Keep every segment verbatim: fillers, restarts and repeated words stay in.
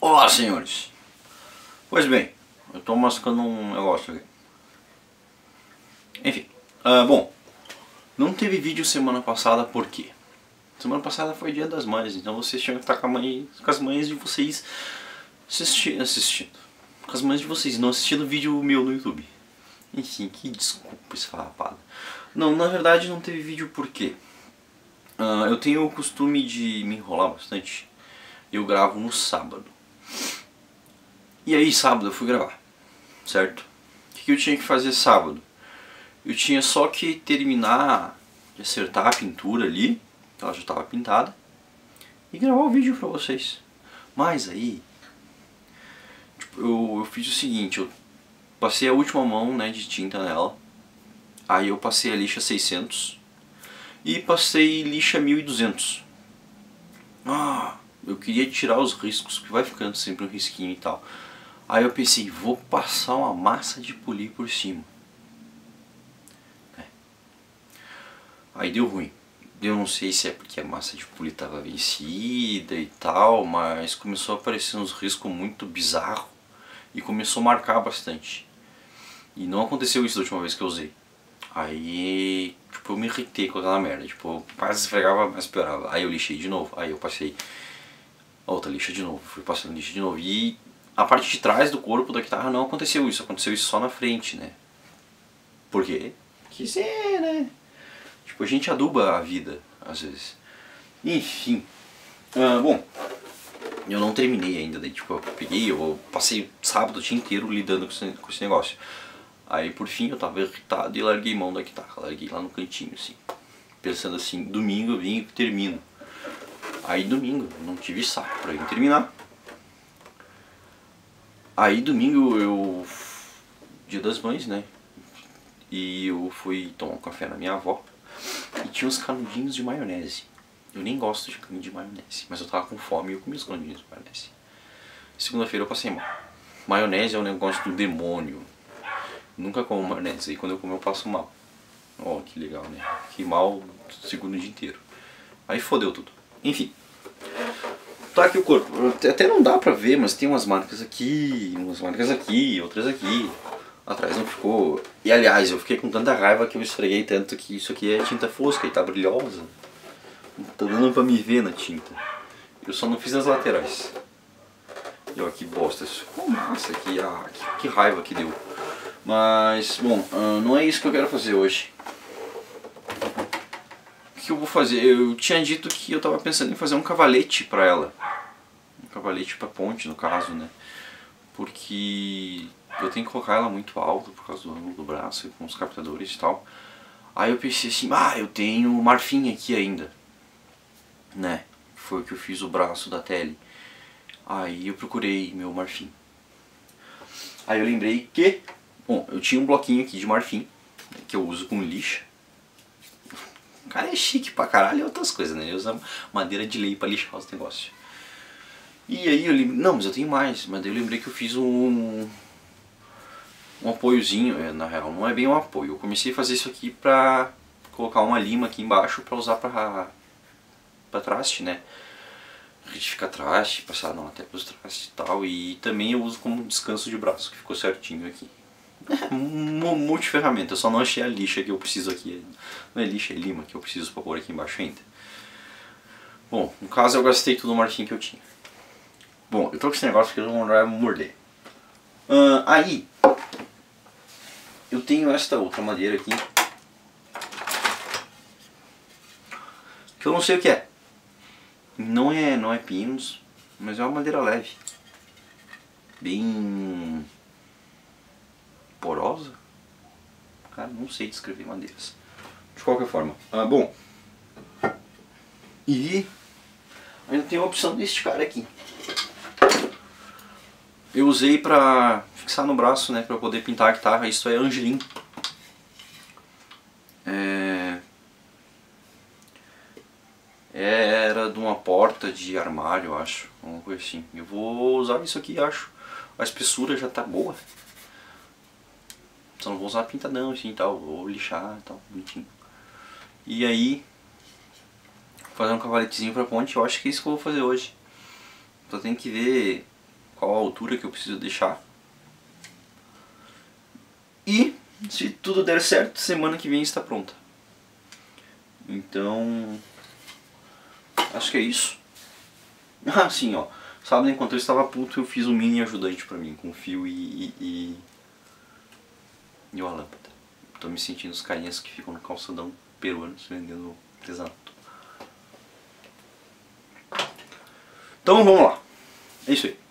Olá, senhores. Pois bem, eu tô mascando um negócio aqui. Enfim, uh, bom, não teve vídeo semana passada por quê? Semana passada foi dia das mães, então vocês tinham que estar com, a mãe, com as mães de vocês assisti assistindo. Com as mães de vocês, não assistindo vídeo meu no YouTube. Enfim, que desculpa esfarrapada. Não, na verdade não teve vídeo por quê? Uh, eu tenho o costume de me enrolar bastante. Eu gravo no sábado. E aí sábado eu fui gravar, certo? O que eu tinha que fazer sábado? Eu tinha só que terminar de acertar a pintura ali, ela já estava pintada, e gravar o vídeo pra vocês. Mas aí, tipo, eu, eu fiz o seguinte, eu passei a última mão, né, de tinta nela, aí eu passei a lixa seiscentos e passei lixa mil e duzentos. Ah, eu queria tirar os riscos, que vai ficando sempre um risquinho e tal. Aí eu pensei, vou passar uma massa de polir por cima. É. Aí deu ruim. Eu não sei se é porque a massa de polir estava vencida e tal, mas começou a aparecer uns riscos muito bizarros e começou a marcar bastante. E não aconteceu isso da última vez que eu usei. Aí, tipo, eu me irritei com aquela merda. Tipo, eu quase esfregava, mas piorava. Aí eu lixei de novo. Aí eu passei outra lixa de novo. Fui passando lixa de novo. E a parte de trás do corpo da guitarra não aconteceu isso. Aconteceu isso só na frente, né? Por quê? Que ser, né? Tipo, a gente aduba a vida, às vezes. Enfim. Ah, bom, eu não terminei ainda. Daí, tipo, eu peguei, eu passei sábado o dia inteiro lidando com esse, com esse negócio. Aí, por fim, eu tava irritado e larguei mão da guitarra. Larguei lá no cantinho, assim. Pensando assim, domingo eu vim e termino. Aí, domingo, eu não tive saco pra ir terminar. Aí, domingo, eu... Dia das Mães, né? E eu fui tomar um café na minha avó. E tinha uns canudinhos de maionese. Eu nem gosto de canudo de maionese, mas eu tava com fome e eu comi os canudinhos de maionese. Segunda-feira eu passei mal. Maionese é um negócio do demônio. Nunca como maionese, e quando eu como eu passo mal. Ó, que legal, né? Fiquei mal o segundo dia inteiro. Aí fodeu tudo. Enfim. Tá aqui o corpo. Até não dá pra ver, mas tem umas marcas aqui, umas marcas aqui, outras aqui. Atrás não ficou. E aliás, eu fiquei com tanta raiva que eu esfreguei tanto que isso aqui é tinta fosca e tá brilhosa. Não tá dando pra me ver na tinta. Eu só não fiz nas laterais. E olha que bosta. Isso ficou massa aqui. Ah, que, que raiva que deu. Mas, bom, uh, não é isso que eu quero fazer hoje. O que eu vou fazer? Eu tinha dito que eu tava pensando em fazer um cavalete pra ela. Um cavalete pra ponte, no caso, né? Porque eu tenho que colocar ela muito alto por causa do ângulo do braço e com os captadores e tal. Aí eu pensei assim, ah, eu tenho marfim aqui ainda. Né? Foi o que eu fiz o braço da tele. Aí eu procurei meu marfim. Aí eu lembrei que... Bom, eu tinha um bloquinho aqui de marfim, né, que eu uso com lixa. O cara é chique pra caralho e outras coisas, né? Ele usa madeira de lei pra lixar os negócios. E aí eu lembrei... Não, mas eu tenho mais. Mas daí eu lembrei que eu fiz um... Um apoiozinho, é, na real, não é bem um apoio. Eu comecei a fazer isso aqui pra colocar uma lima aqui embaixo pra usar pra... Pra traste, né? Retificar traste, passar na até pros trastes e tal. E também eu uso como descanso de braço, que ficou certinho aqui. É, multiferramenta, eu só não achei a lixa que eu preciso aqui. Não é lixa, é lima que eu preciso pra pôr aqui embaixo ainda. Bom, no caso eu gastei tudo o marfim que eu tinha. Bom, eu tô com esse negócio que eu não vai morder. Uh, aí, eu tenho esta outra madeira aqui. Que eu não sei o que é. Não é, não é pinos, mas é uma madeira leve. Bem... porosa? Cara, não sei descrever madeiras. De qualquer forma. Ah, bom. E ainda tem a opção deste cara aqui. Eu usei pra fixar no braço, né, pra poder pintar a guitarra. Isso é Angelim. É... Era de uma porta de armário, eu acho. Uma coisa assim. Eu vou usar isso aqui, acho. A espessura já tá boa. Só não vou usar pintadão assim e tal, vou lixar e tal, bonitinho. E aí, fazer um cavaletezinho pra ponte, eu acho que é isso que eu vou fazer hoje. Só tem que ver qual a altura que eu preciso deixar. E se tudo der certo, semana que vem está pronta. Então, acho que é isso. Ah, sim, ó. Sábado, enquanto eu estava puto, eu fiz um mini ajudante pra mim, com fio e... e, e, e uma lâmpada. Tô me sentindo os carinhas que ficam no calçadão peruanos vendendo artesanato. Então vamos lá. É isso aí.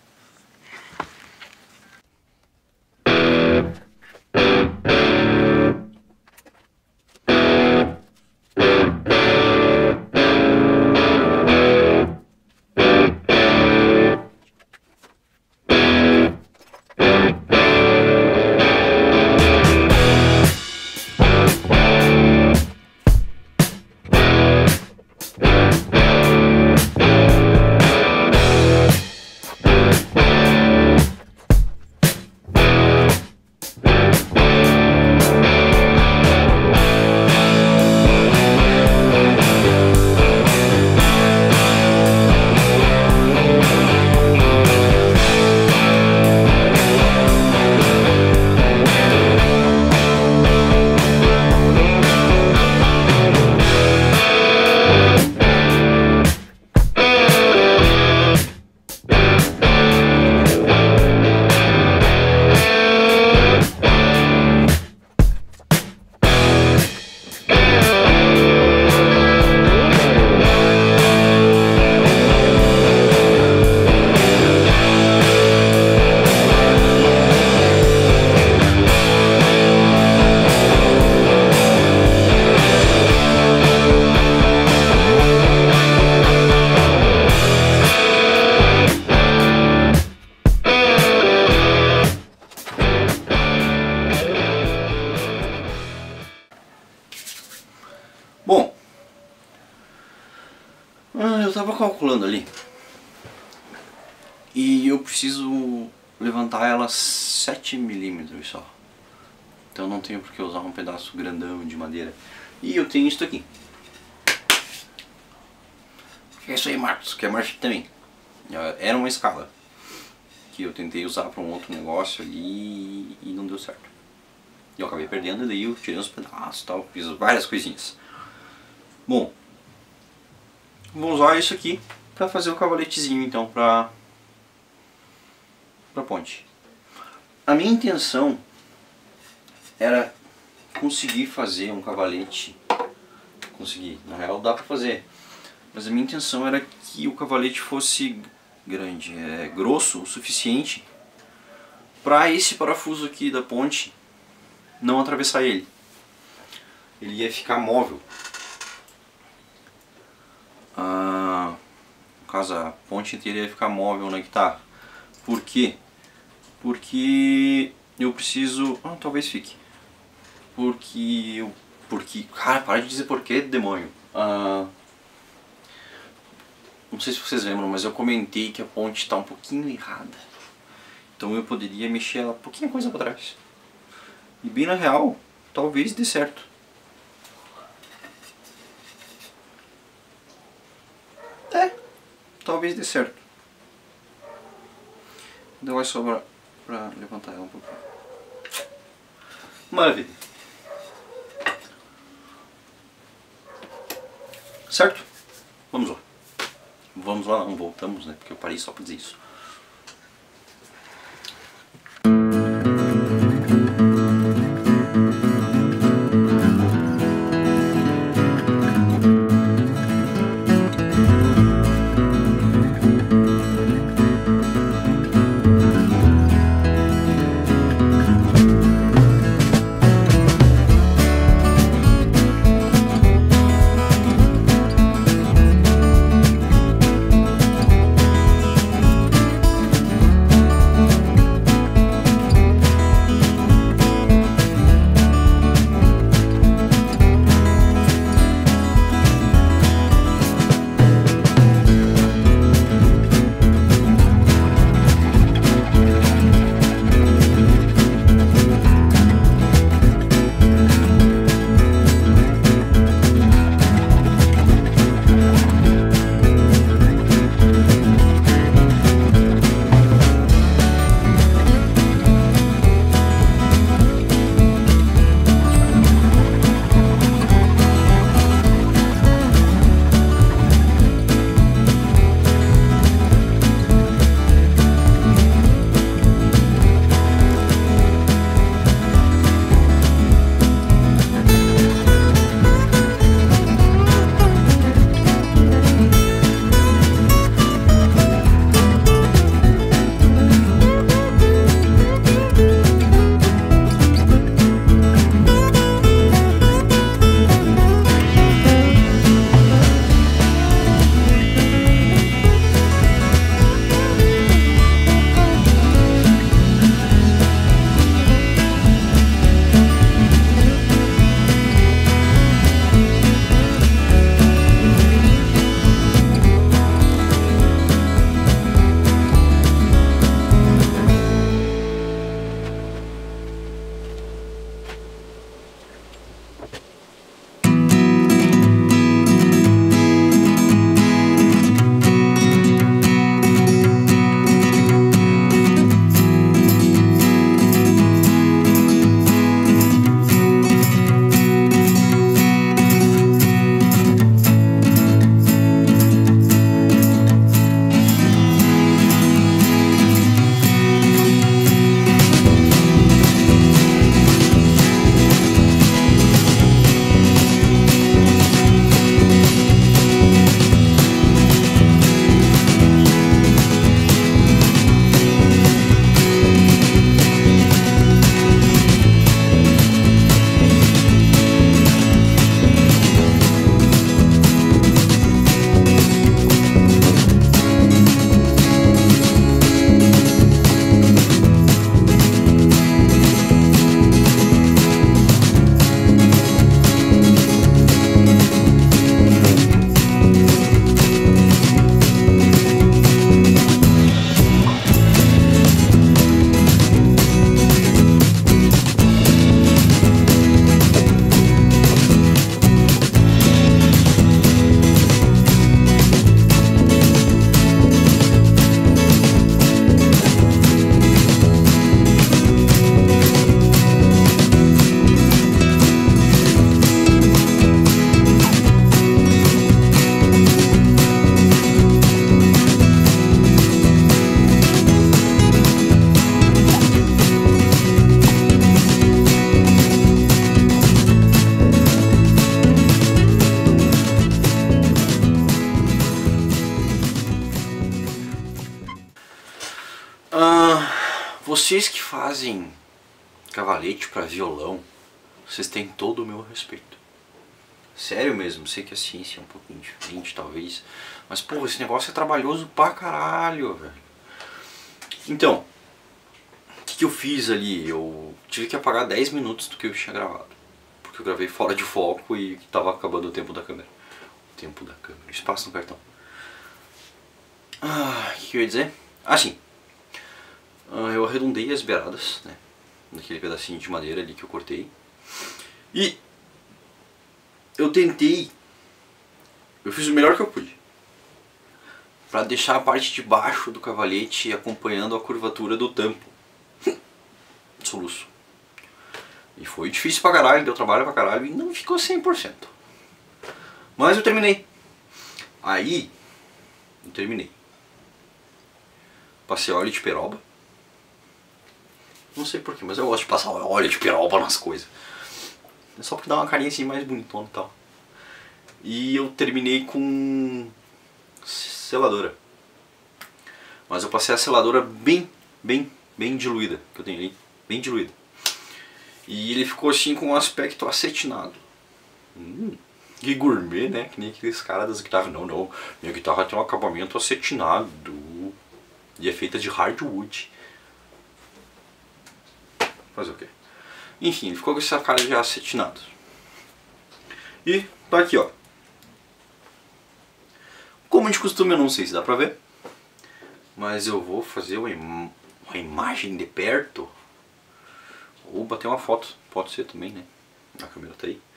Bom, eu estava calculando ali e eu preciso levantar ela sete milímetros só. Então não tenho por que usar um pedaço grandão de madeira. E eu tenho isso aqui. É isso aí, Marcos, que é marcha também. Era uma escala que eu tentei usar para um outro negócio ali e não deu certo. E eu acabei perdendo, e daí eu tirei uns pedaços e tal, fiz várias coisinhas. Bom, vou usar isso aqui para fazer o cavaletezinho então para para ponte. A minha intenção era conseguir fazer um cavalete, conseguir, na real dá para fazer, mas a minha intenção era que o cavalete fosse grande, é, grosso o suficiente para esse parafuso aqui da ponte não atravessar ele. Ele ia ficar móvel. Ah, no caso, a ponte inteira ia ficar móvel na guitarra. Por quê? Porque eu preciso... Ah, talvez fique. Porque eu... Porque... Cara, para de dizer porquê, demônio. Ah, não sei se vocês lembram, mas eu comentei que a ponte está um pouquinho errada. Então eu poderia mexer ela um pouquinho coisa para trás. E bem na real, talvez dê certo. É, talvez dê certo. Então vai sobrar pra levantar ela um pouquinho. Maravilha. Certo? Vamos lá. Vamos lá, não voltamos, né? Porque eu parei só pra dizer isso. Vocês que fazem cavalete para violão, vocês têm todo o meu respeito. Sério mesmo, sei que a ciência é um pouquinho diferente talvez, mas pô, esse negócio é trabalhoso pra caralho, velho. Então, o que, que eu fiz ali? Eu tive que apagar dez minutos do que eu tinha gravado, porque eu gravei fora de foco e tava acabando o tempo da câmera. O tempo da câmera, o espaço no cartão. Ah, o que eu ia dizer? Ah, sim. Ah, eu arredondei as beiradas, né? Naquele pedacinho de madeira ali que eu cortei. E eu tentei, eu fiz o melhor que eu pude para deixar a parte de baixo do cavalete acompanhando a curvatura do tampo. Soluço. E foi difícil pra caralho, deu trabalho pra caralho e não ficou cem por cento. Mas eu terminei. Aí, eu terminei. Passei óleo de peroba. Não sei porquê, mas eu gosto de passar óleo de peroba nas coisas. É só porque dá uma carinha assim mais bonitona e tal. E eu terminei com seladora. Mas eu passei a seladora bem, bem, bem diluída, que eu tenho ali, bem diluída. E ele ficou assim com um aspecto acetinado. Hum, que gourmet, né? Que nem aqueles caras das guitarras. Não, não, minha guitarra tem um acabamento acetinado. E é feita de hardwood. Fazer o quê? Enfim, ele ficou com essa cara de acetinado. E tá aqui, ó. Como de costume, eu não sei se dá pra ver, mas eu vou fazer uma, im uma imagem de perto. Ou bater uma foto, pode ser também, né? A câmera tá aí.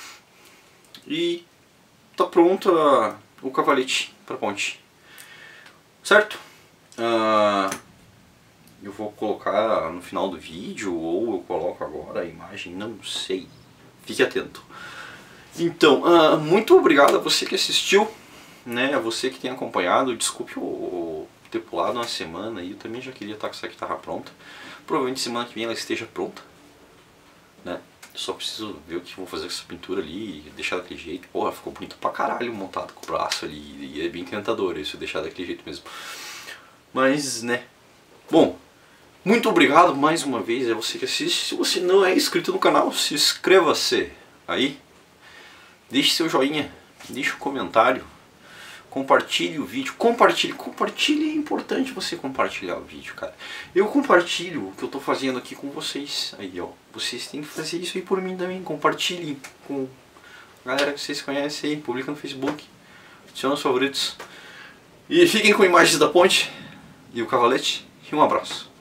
E tá pronto a, o cavalete pra ponte. Certo? Uh, eu vou colocar no final do vídeo, ou eu coloco agora a imagem, não sei. Fique atento. Então, uh, muito obrigado a você que assistiu, né? A você que tem acompanhado. Desculpe eu ter pulado uma semana e eu também já queria estar com essa guitarra pronta. Provavelmente semana que vem ela esteja pronta, né? Só preciso ver o que vou fazer com essa pintura ali e deixar daquele jeito. Porra, ficou bonito pra caralho montado com o braço ali. E é bem encantador isso, deixar daquele jeito mesmo. Mas, né? Bom, muito obrigado mais uma vez a você que assiste. Se você não é inscrito no canal, se inscreva-se aí. Deixe seu joinha, deixe um comentário. Compartilhe o vídeo, compartilhe, compartilhe, é importante você compartilhar o vídeo, cara. Eu compartilho o que eu tô fazendo aqui com vocês, aí ó, vocês têm que fazer isso aí por mim também, compartilhem com a galera que vocês conhecem aí, publica no Facebook, adiciona os favoritos. E fiquem com imagens da ponte e o cavalete, e um abraço.